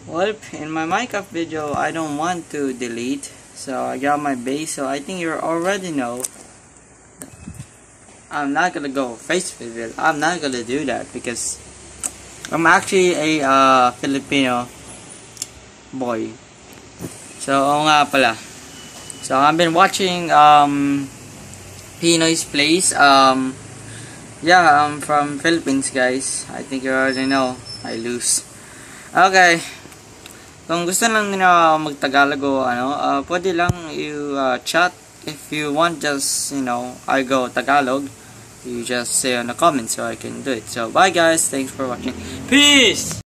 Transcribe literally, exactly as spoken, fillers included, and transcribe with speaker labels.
Speaker 1: Well, in my Minecraft video, I don't want to delete, so I got my base. So I think you already know. I'm not gonna go face reveal. I'm not gonna do that because I'm actually a uh, Filipino boy. So, oo nga pala. So, I've been watching um, Pinoy's Place. Um, yeah, I'm from Philippines, guys. I think you already know. I lose. Okay. Kung gusto lang nila mag-Tagalog o ano, uh, pwede lang you uh, chat. If you want, just, you know, I go Tagalog. You just say on the comments so I can do it. So, bye guys. Thanks for watching. Peace!